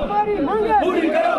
हमारी मांगे पूरी करो।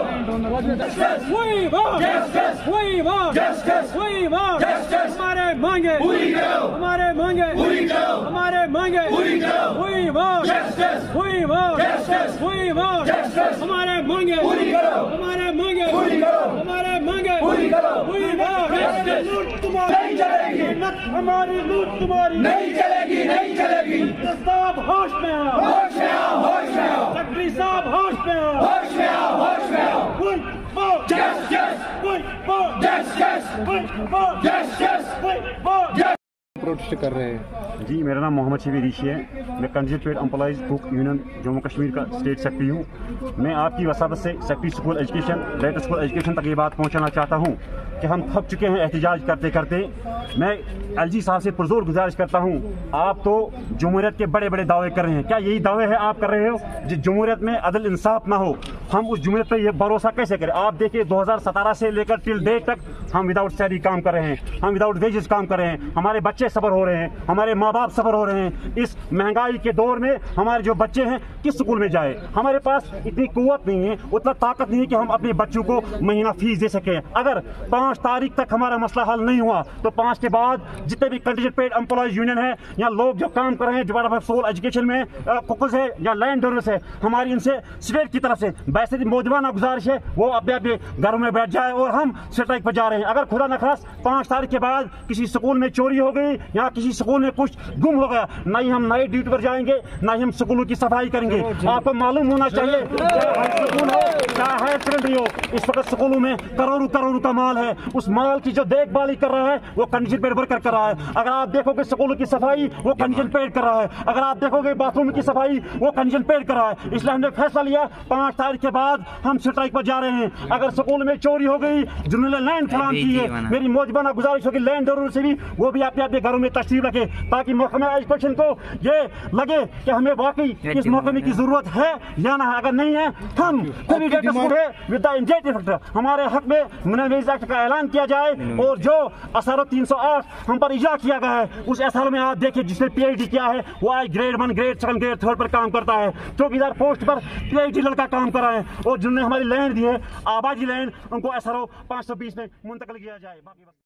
वही बात वही बात वही बात हमारे मांगे पूरी करो। हमारे मांगे पूरी करो। हमारे मांगे पूरी करो। वही बात वही बात वही बात हमारे मांगे पूरी करो। हमारे मांगे पूरी करो। हमारे मांगे पूरी करो। वही बात लूट तुम्हारी नहीं चलेगी। हमारी लूट तुम्हारी नहीं चलेगी, नहीं चलेगी। साहब होश में आओ, होश में आओ, होश में आओ, सेक्रेटरी साहब होश में आओ, होश में आओ, होश में आओ। वही बात Justice, वही बात justice, वही बात justice, वही बात प्रोटेस्ट कर रहे हैं। जी, मेरा नाम मोहम्मद शबीर ऋषि है। मैं consumer trade employees book union Jammu Kashmir का स्टेट सेक्रेटरी हूँ। मैं आपकी वसावत से secretary school education, director school education तक ये बात पहुँचाना चाहता हूँ कि हम थक चुके हैं एहतजाज करते करते। मैं एलजी साहब से पुरजोर गुजारिश करता हूँ, आप तो जमहूरियत के बड़े बड़े दावे कर रहे हैं। क्या यही दावे है आप कर रहे हो जिस जमहूरियत में अदल इंसाफ ना हो? हम उस जमहूरियत पर यह भरोसा कैसे करें? आप देखिए 2017 से लेकर टिल डेट तक हम विदाउट सैलरी काम कर रहे हैं, हम विदाउट वेजेस काम कर रहे हैं, हमारे बच्चे सफर हो रहे हैं, हमारे माँ बाप सफर हो रहे हैं। इस महंगाई के दौर में हमारे जो बच्चे हैं किस स्कूल में जाए? हमारे पास इतनी कुव्वत नहीं है, उतना ताकत नहीं है कि हम अपने बच्चों को महीना फीस दे सकें। अगर 5 तारीख तक हमारा मसला हल नहीं हुआ तो 5 के बाद जितने भी कंट्रीब्यूट पेड एम्प्लॉयज यूनियन है या लोग जो काम कर रहे हैं डिपार्टमेंट ऑफ सोल एजुकेशन में, कुकुज है या लैंड ओनर्स है, हमारी इनसे स्टेट की तरफ से वैसे मौजूदा गुजारिश है वो अपने अपने घरों में बैठ जाए और हम स्ट्राइक पर जा रहे हैं। अगर खुदा न खास 5 तारीख के बाद किसी स्कूल में चोरी हो गई या किसी स्कूल में कुछ गुम हो गया, ना ही हम नाइट ड्यूटी पर जाएंगे, ना ही हम स्कूलों की सफाई करेंगे। आपको मालूम होना चाहिए चाहे स्कूल हो चाहे हायर सेकेंडरी हो, इस वक्त स्कूलों में करोड़ों करोड़ों का माल है। उस माल की जो देखभाल कर रहा है वो कंडीशन पेड वर्कर कर रहा है। अगर आप देखोगे स्कूलों की सफाई वो कंडीशन पेड कर रहा है, अगर आप देखोगे बाथरूम की सफाई वो कंडीशन पेड कर रहा है। इसलिए हमने फैसला लिया 5 तारीख के बाद हम स्ट्राइक पर जा रहे हैं। अगर स्कूल में चोरी हो गई, जिन्होंने लैंड फराम की है, मेरी मौजूदा गुजारिश होगी लैंड ओनर से भी वो भी अपने अपने घरों में तशरीफ रखे ताकि महकमा एजुकेशन को ये लगे कि हमें वाकई इस महकमे की जरूरत है या ना है। अगर नहीं है हम विद द इमीडिएट इफेक्ट हमारे हक में मिनिमम एक्ट का ऐलान किया जाए और जो SRO 308 हम पर इजा किया गया है उस SRO में आप देखिए जिसने PhD किया है वो आज ग्रेड 1, ग्रेड 2, ग्रेड 3 पर काम करता है। चौकीदार पोस्ट पर PhD लड़का काम कर रहा है और जिन्होंने हमारी लैंड दी है आबादी लैंड उनको SRO 520 में मुंतकिल किया जाए। बाकी